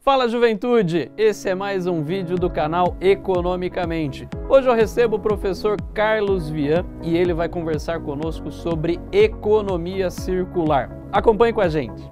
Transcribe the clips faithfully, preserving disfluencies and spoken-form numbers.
Fala juventude, esse é mais um vídeo do canal Economicamente. Hoje eu recebo o professor Carlos Vian e ele vai conversar conosco sobre economia circular. Acompanhe com a gente.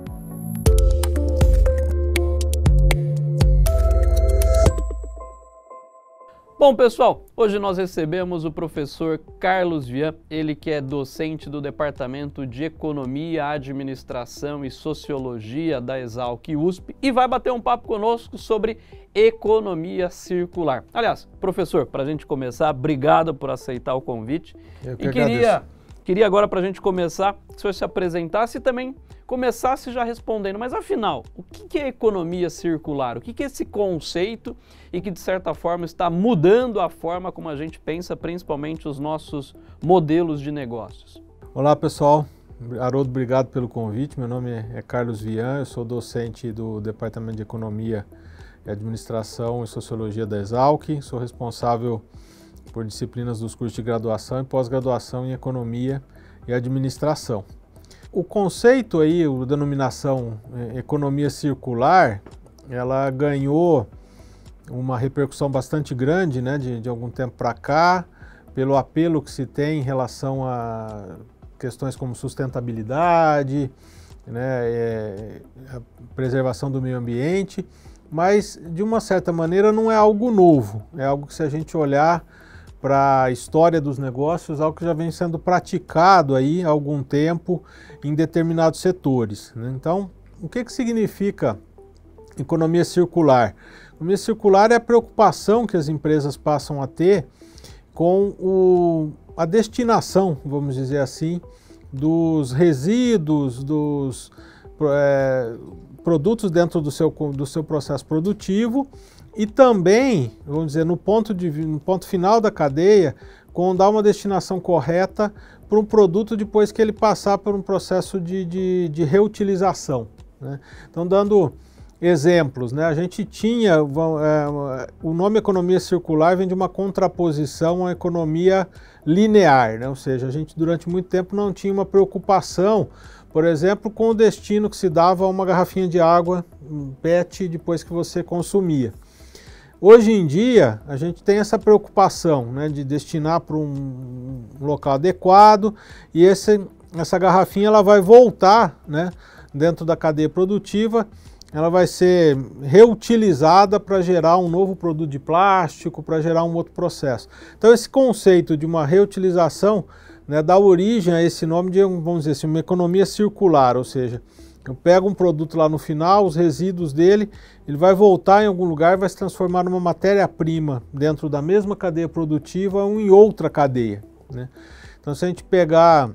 Bom pessoal, hoje nós recebemos o professor Carlos Vian, ele que é docente do Departamento de Economia, Administração e Sociologia da Exalc U S P e vai bater um papo conosco sobre economia circular. Aliás, professor, para a gente começar, obrigado por aceitar o convite. Eu que e queria, agradeço. queria agora para a gente começar, que o senhor se apresentasse e também começasse já respondendo, mas afinal, o que é economia circular? O que é esse conceito e que de certa forma está mudando a forma como a gente pensa, principalmente os nossos modelos de negócios? Olá pessoal, Haroldo, obrigado pelo convite. Meu nome é Carlos Vian, eu sou docente do Departamento de Economia, Administração e Sociologia da Exalc, sou responsável por disciplinas dos cursos de graduação e pós-graduação em Economia e Administração. O conceito aí, a denominação é, economia circular, ela ganhou uma repercussão bastante grande, né, de, de algum tempo para cá, pelo apelo que se tem em relação a questões como sustentabilidade, né, é, a preservação do meio ambiente, mas de uma certa maneira não é algo novo, é algo que, se a gente olhar para a história dos negócios, algo que já vem sendo praticado aí há algum tempo em determinados setores, né? Então, o que que significa economia circular? Economia circular é a preocupação que as empresas passam a ter com o, a destinação, vamos dizer assim, dos resíduos, dos é, produtos dentro do seu, do seu processo produtivo e também, vamos dizer, no ponto, de, no ponto final da cadeia, com dar uma destinação correta para um produto depois que ele passar por um processo de, de, de reutilização, né? Então, dando exemplos, né? A gente tinha, é, o nome economia circular vem de uma contraposição à economia linear, né? Ou seja, a gente durante muito tempo não tinha uma preocupação, por exemplo, com o destino que se dava a uma garrafinha de água, um P E T, depois que você consumia. Hoje em dia, a gente tem essa preocupação, né, de destinar para um local adequado e esse, essa garrafinha ela vai voltar, né, dentro da cadeia produtiva, ela vai ser reutilizada para gerar um novo produto de plástico, para gerar um outro processo. Então esse conceito de uma reutilização, né, dá origem a esse nome de, vamos dizer assim, uma economia circular, ou seja, eu pego um produto lá no final, os resíduos dele, ele vai voltar em algum lugar e vai se transformar numa matéria-prima dentro da mesma cadeia produtiva ou em outra cadeia, né? Então, se a gente pegar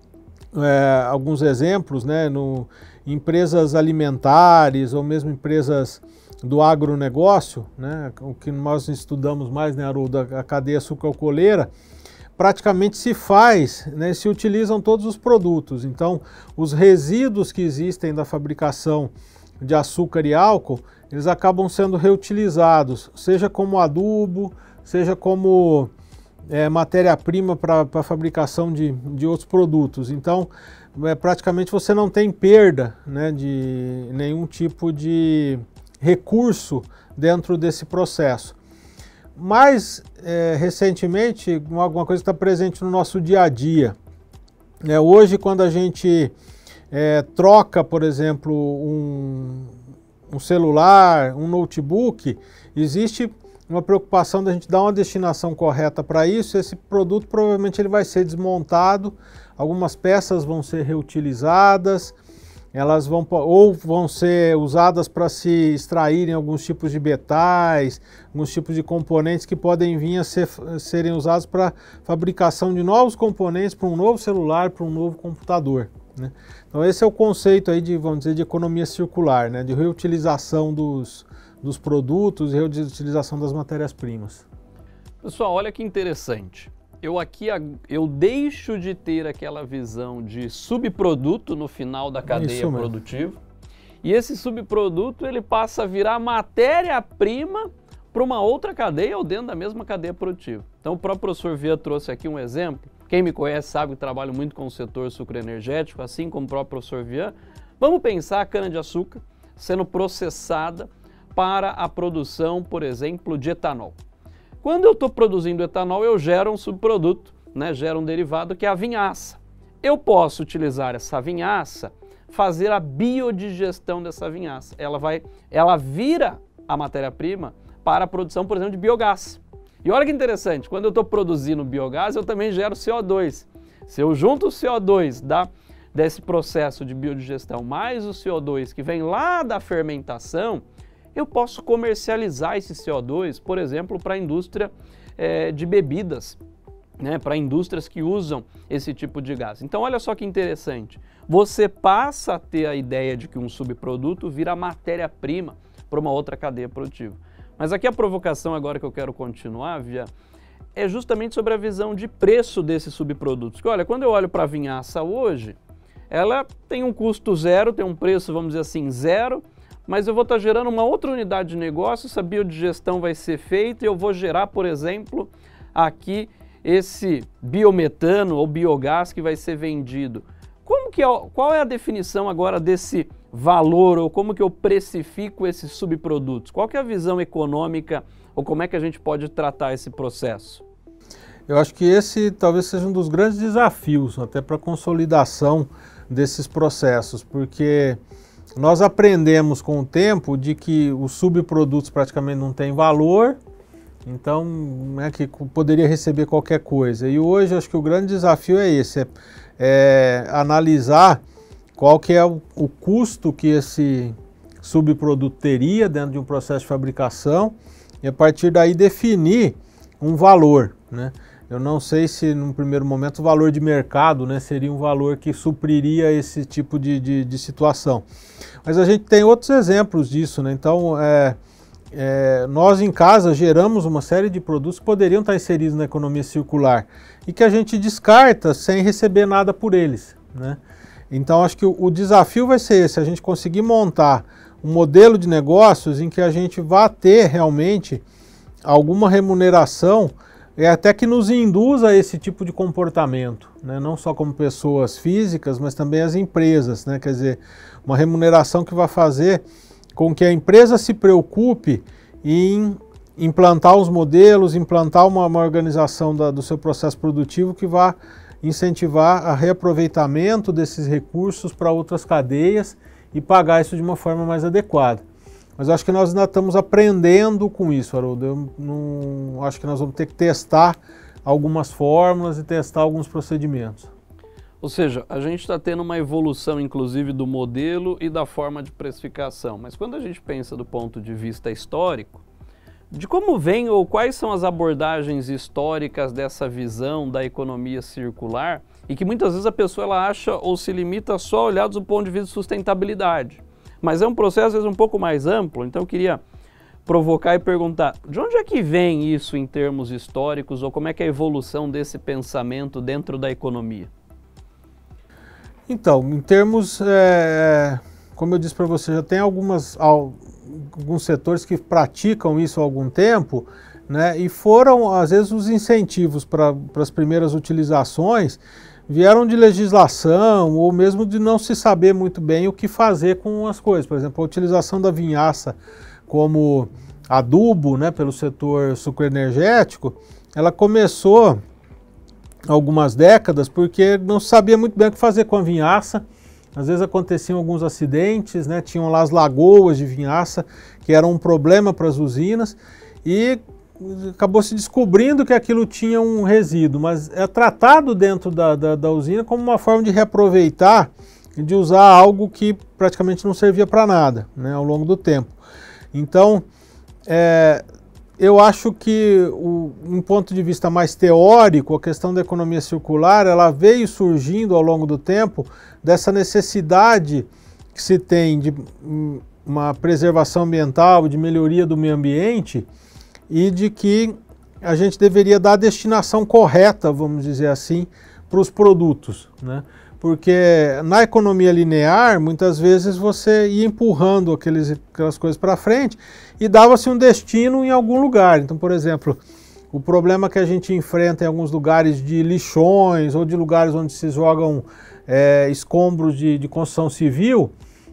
é, alguns exemplos, né, no, empresas alimentares ou mesmo empresas do agronegócio, né, o que nós estudamos mais, né, Haroldo, a cadeia sucroalcooleira, praticamente se faz, né, se utilizam todos os produtos. Então, os resíduos que existem da fabricação de açúcar e álcool, eles acabam sendo reutilizados, seja como adubo, seja como é, matéria-prima para a fabricação de, de outros produtos. Então, é, praticamente você não tem perda, né, de nenhum tipo de recurso dentro desse processo. Mais é, recentemente, alguma coisa que está presente no nosso dia a dia. É, hoje, quando a gente é, troca, por exemplo, um, um celular, um notebook, existe uma preocupação da gente dar uma destinação correta para isso. Esse produto provavelmente ele vai ser desmontado, algumas peças vão ser reutilizadas, elas vão ou vão ser usadas para se extraírem alguns tipos de metais, alguns tipos de componentes que podem vir a ser, serem usados para fabricação de novos componentes para um novo celular, para um novo computador, né? Então esse é o conceito aí de, vamos dizer, de economia circular, né, de reutilização dos, dos produtos e reutilização das matérias-primas. Pessoal, olha que interessante. Eu aqui eu deixo de ter aquela visão de subproduto no final da cadeia produtiva e esse subproduto ele passa a virar matéria-prima para uma outra cadeia ou dentro da mesma cadeia produtiva. Então o próprio professor Vian trouxe aqui um exemplo. Quem me conhece sabe que trabalho muito com o setor sucroenergético, assim como o próprio professor Vian. Vamos pensar a cana-de-açúcar. sendo processada para a produção, por exemplo, de etanol. Quando eu estou produzindo etanol, eu gero um subproduto, né, gero um derivado que é a vinhaça. Eu posso utilizar essa vinhaça, fazer a biodigestão dessa vinhaça. Ela, vai, ela vira a matéria-prima para a produção, por exemplo, de biogás. E olha que interessante, quando eu estou produzindo biogás, eu também gero C O dois. Se eu junto o C O dois da, desse processo de biodigestão mais o C O dois que vem lá da fermentação, eu posso comercializar esse C O dois, por exemplo, para a indústria é, de bebidas, né, para indústrias que usam esse tipo de gás. Então olha só que interessante, você passa a ter a ideia de que um subproduto vira matéria-prima para uma outra cadeia produtiva. Mas aqui a provocação agora que eu quero continuar, Via, é justamente sobre a visão de preço desses subprodutos. Que, olha, quando eu olho para a vinhaça hoje, ela tem um custo zero, tem um preço, vamos dizer assim, zero, mas eu vou estar gerando uma outra unidade de negócio, essa biodigestão vai ser feita e eu vou gerar, por exemplo, aqui esse biometano ou biogás que vai ser vendido. Como que é, qual é a definição agora desse valor ou como que eu precifico esses subprodutos? Qual que é a visão econômica ou como é que a gente pode tratar esse processo? Eu acho que esse talvez seja um dos grandes desafios até para a consolidação desses processos, porque nós aprendemos com o tempo de que os subprodutos praticamente não têm valor, então é que poderia receber qualquer coisa. E hoje acho que o grande desafio é esse, é, é analisar qual que é o, o custo que esse subproduto teria dentro de um processo de fabricação e a partir daí definir um valor, né? Eu não sei se, num primeiro momento, o valor de mercado, né, seria um valor que supriria esse tipo de, de, de situação. Mas a gente tem outros exemplos disso, né? Então, é, é, nós em casa geramos uma série de produtos que poderiam estar inseridos na economia circular e que a gente descarta sem receber nada por eles, né? Então, acho que o, o desafio vai ser esse, a gente conseguir montar um modelo de negócios em que a gente vá ter realmente alguma remuneração é até que nos induza a esse tipo de comportamento, né? Não só como pessoas físicas, mas também as empresas, né? Quer dizer, uma remuneração que vai fazer com que a empresa se preocupe em implantar os modelos, implantar uma, uma organização da, do seu processo produtivo que vá incentivar a reaproveitamento desses recursos para outras cadeias e pagar isso de uma forma mais adequada. Mas eu acho que nós ainda estamos aprendendo com isso, Haroldo. Eu não, acho que nós vamos ter que testar algumas fórmulas e testar alguns procedimentos. Ou seja, a gente está tendo uma evolução, inclusive, do modelo e da forma de precificação. Mas quando a gente pensa do ponto de vista histórico, de como vem ou quais são as abordagens históricas dessa visão da economia circular e que muitas vezes a pessoa ela acha ou se limita só a olhar do ponto de vista de sustentabilidade. Mas é um processo, às vezes, um pouco mais amplo, então eu queria provocar e perguntar, de onde é que vem isso em termos históricos, ou como é que é a evolução desse pensamento dentro da economia? Então, em termos, é, como eu disse para você, já tem algumas, alguns setores que praticam isso há algum tempo, né, e foram, às vezes, os incentivos para as primeiras utilizações vieram de legislação ou mesmo de não se saber muito bem o que fazer com as coisas. Por exemplo, a utilização da vinhaça como adubo, né, pelo setor sucroenergético, ela começou há algumas décadas porque não se sabia muito bem o que fazer com a vinhaça. Às vezes aconteciam alguns acidentes, né, tinham lá as lagoas de vinhaça que eram um problema para as usinas e acabou se descobrindo que aquilo tinha um resíduo, mas é tratado dentro da, da, da usina como uma forma de reaproveitar e de usar algo que praticamente não servia para nada, né, ao longo do tempo. Então, é, eu acho que, o, um ponto de vista mais teórico, a questão da economia circular, ela veio surgindo ao longo do tempo dessa necessidade que se tem de uma preservação ambiental, de melhoria do meio ambiente, e de que a gente deveria dar a destinação correta, vamos dizer assim, para os produtos, né? Porque na economia linear, muitas vezes você ia empurrando aqueles, aquelas coisas para frente e dava-se um destino em algum lugar. Então, por exemplo, o problema que a gente enfrenta em alguns lugares de lixões ou de lugares onde se jogam é, escombros de, de construção civil,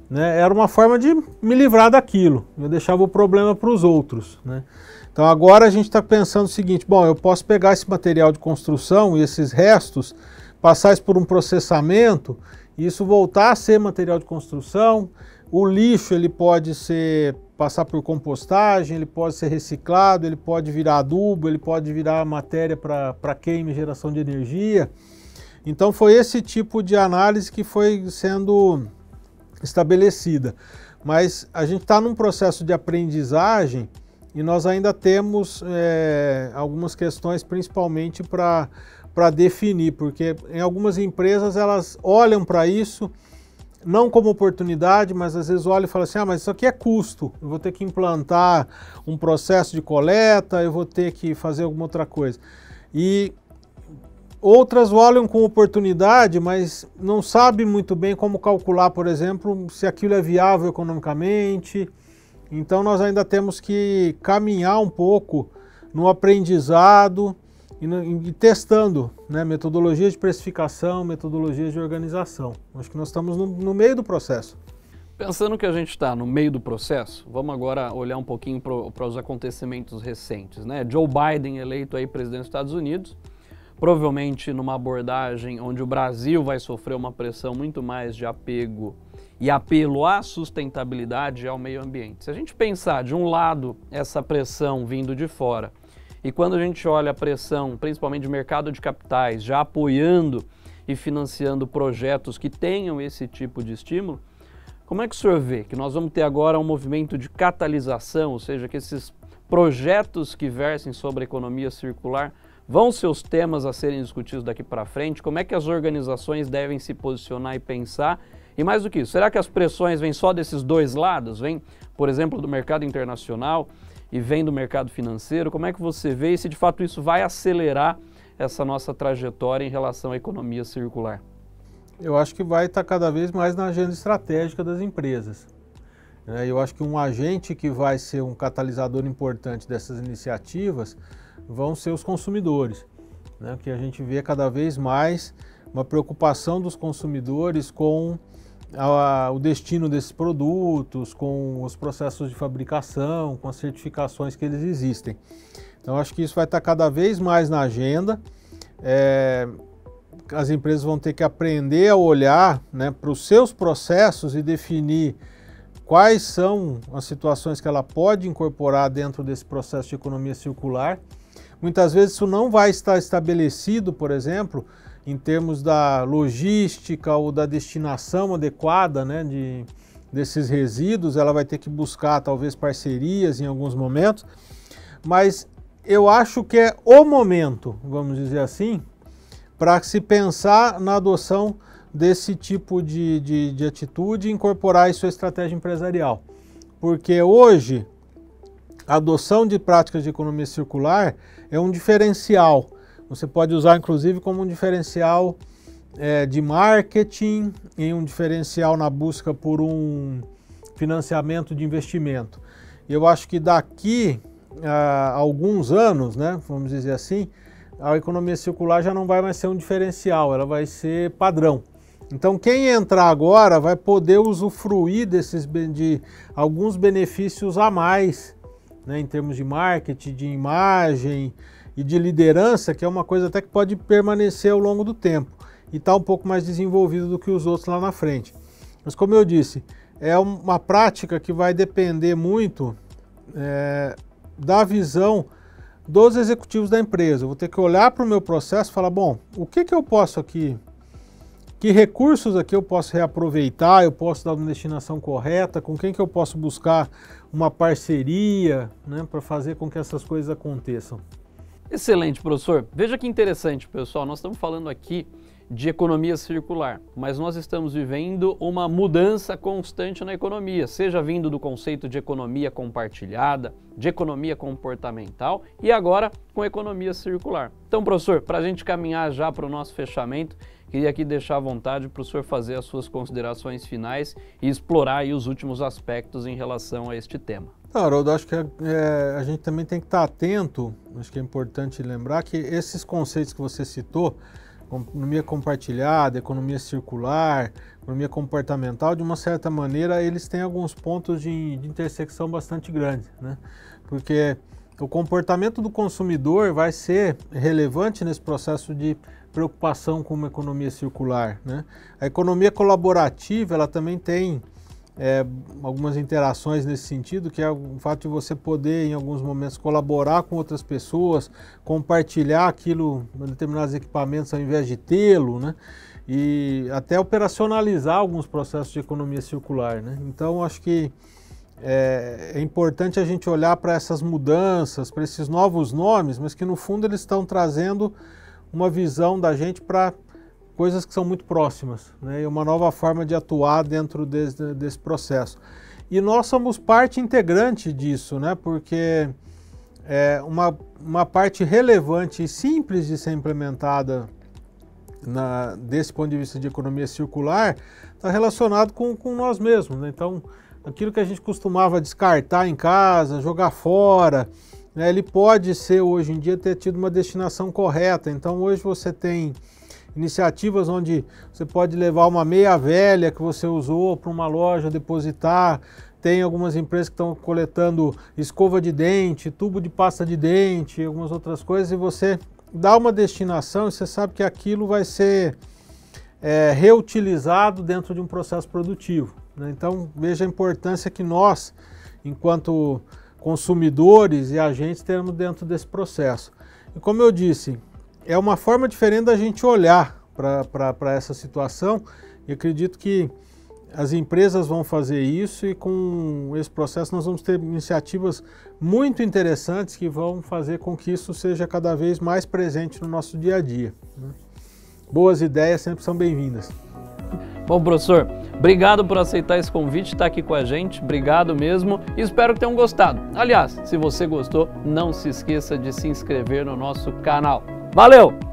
né, era uma forma de me livrar daquilo. Eu deixava o problema para os outros, né? Então agora a gente está pensando o seguinte, bom, eu posso pegar esse material de construção e esses restos, passar isso por um processamento, e isso voltar a ser material de construção. O lixo ele pode ser, passar por compostagem, ele pode ser reciclado, ele pode virar adubo, ele pode virar matéria para queima e geração de energia. Então foi esse tipo de análise que foi sendo estabelecida. Mas a gente está num processo de aprendizagem e nós ainda temos é, algumas questões, principalmente para para definir, porque em algumas empresas elas olham para isso não como oportunidade, mas às vezes olham e falam assim, ah, mas isso aqui é custo, eu vou ter que implantar um processo de coleta, eu vou ter que fazer alguma outra coisa. E outras olham com oportunidade, mas não sabem muito bem como calcular, por exemplo, se aquilo é viável economicamente. Então nós ainda temos que caminhar um pouco no aprendizado e, no, e testando, né, metodologias de precificação, metodologias de organização. Acho que nós estamos no, no meio do processo. Pensando que a gente está no meio do processo, vamos agora olhar um pouquinho para os acontecimentos recentes, né? Joe Biden eleito aí presidente dos Estados Unidos, provavelmente numa abordagem onde o Brasil vai sofrer uma pressão muito mais de apego e apelo à sustentabilidade e ao meio ambiente. Se a gente pensar, de um lado, essa pressão vindo de fora, e quando a gente olha a pressão, principalmente de mercado de capitais, já apoiando e financiando projetos que tenham esse tipo de estímulo, como é que o senhor vê que nós vamos ter agora um movimento de catalisação, ou seja, que esses projetos que versem sobre a economia circular vão ser os temas a serem discutidos daqui para frente? Como é que as organizações devem se posicionar e pensar? E mais do que isso, será que as pressões vêm só desses dois lados? Vêm, por exemplo, do mercado internacional e vem do mercado financeiro? Como é que você vê e se de fato isso vai acelerar essa nossa trajetória em relação à economia circular? Eu acho que vai estar cada vez mais na agenda estratégica das empresas. Eu acho que um agente que vai ser um catalisador importante dessas iniciativas vão ser os consumidores, né? Que a gente vê cada vez mais uma preocupação dos consumidores com a, o destino desses produtos, com os processos de fabricação, com as certificações que eles existem. Então acho que isso vai estar cada vez mais na agenda. É, as empresas vão ter que aprender a olhar, né, para os seus processos e definir quais são as situações que ela pode incorporar dentro desse processo de economia circular. Muitas vezes isso não vai estar estabelecido, por exemplo, em termos da logística ou da destinação adequada, né, de, desses resíduos. Ela vai ter que buscar talvez parcerias em alguns momentos, mas eu acho que é o momento, vamos dizer assim, para se pensar na adoção desse tipo de, de, de atitude e incorporar isso à estratégia empresarial. Porque hoje a adoção de práticas de economia circular é um diferencial. Você pode usar inclusive como um diferencial é, de marketing e um diferencial na busca por um financiamento de investimento. E eu acho que daqui a alguns anos, né, vamos dizer assim, a economia circular já não vai mais ser um diferencial, ela vai ser padrão. Então quem entrar agora vai poder usufruir desses, de alguns benefícios a mais, né, em termos de marketing, de imagem e de liderança, que é uma coisa até que pode permanecer ao longo do tempo e está um pouco mais desenvolvido do que os outros lá na frente. Mas como eu disse, é uma prática que vai depender muito é, da visão dos executivos da empresa. Eu vou ter que olhar para o meu processo e falar, bom, o que, que eu posso aqui, que recursos aqui eu posso reaproveitar, eu posso dar uma destinação correta, com quem que eu posso buscar uma parceria, né, para fazer com que essas coisas aconteçam. Excelente, professor. Veja que interessante, pessoal, nós estamos falando aqui de economia circular, mas nós estamos vivendo uma mudança constante na economia, seja vindo do conceito de economia compartilhada, de economia comportamental e agora com economia circular. Então, professor, para a gente caminhar já para o nosso fechamento, queria aqui deixar à vontade para o senhor fazer as suas considerações finais e explorar aí os últimos aspectos em relação a este tema. Haroldo, acho que é, é, a gente também tem que estar atento, acho que é importante lembrar que esses conceitos que você citou, economia compartilhada, economia circular, economia comportamental, de uma certa maneira, eles têm alguns pontos de, de intersecção bastante grandes, né? Porque o comportamento do consumidor vai ser relevante nesse processo de preocupação com uma economia circular, né? A economia colaborativa, ela também tem é, algumas interações nesse sentido, que é o fato de você poder, em alguns momentos, colaborar com outras pessoas, compartilhar aquilo, determinados equipamentos, ao invés de tê-lo, né? E até operacionalizar alguns processos de economia circular, né? Então, acho que é, é importante a gente olhar para essas mudanças, para esses novos nomes, mas que no fundo eles estão trazendo uma visão da gente para coisas que são muito próximas, né? E uma nova forma de atuar dentro desse, desse processo. E nós somos parte integrante disso, né? Porque é, uma, uma parte relevante e simples de ser implementada na, desse ponto de vista de economia circular está relacionado com, com nós mesmos, né? Então, aquilo que a gente costumava descartar em casa, jogar fora, né? Ele pode ser, hoje em dia, ter tido uma destinação correta. Então, hoje você tem iniciativas onde você pode levar uma meia velha que você usou para uma loja depositar. Tem algumas empresas que estão coletando escova de dente, tubo de pasta de dente, algumas outras coisas, e você dá uma destinação e você sabe que aquilo vai ser é, reutilizado dentro de um processo produtivo, né? Então, veja a importância que nós, enquanto consumidores e agentes, temos dentro desse processo. E como eu disse, é uma forma diferente da gente olhar para essa situação, e acredito que as empresas vão fazer isso, e com esse processo nós vamos ter iniciativas muito interessantes que vão fazer com que isso seja cada vez mais presente no nosso dia a dia, né? Boas ideias sempre são bem-vindas. Bom, professor, obrigado por aceitar esse convite, estar aqui com a gente, obrigado mesmo, e espero que tenham gostado. Aliás, se você gostou, não se esqueça de se inscrever no nosso canal. Valeu!